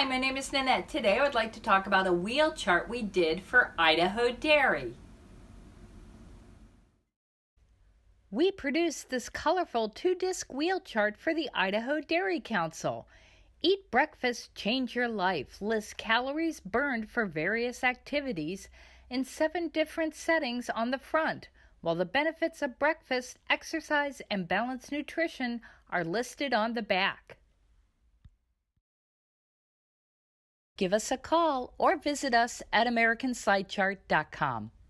Hi, my name is Nanette. Today I would like to talk about a wheel chart we did for Idaho Dairy. We produced this colorful 2-disc wheel chart for the Idaho Dairy Council. Eat breakfast, change your life lists calories burned for various activities in 7 different settings on the front, while the benefits of breakfast, exercise, and balanced nutrition are listed on the back. Give us a call or visit us at AmericanSideChart.com.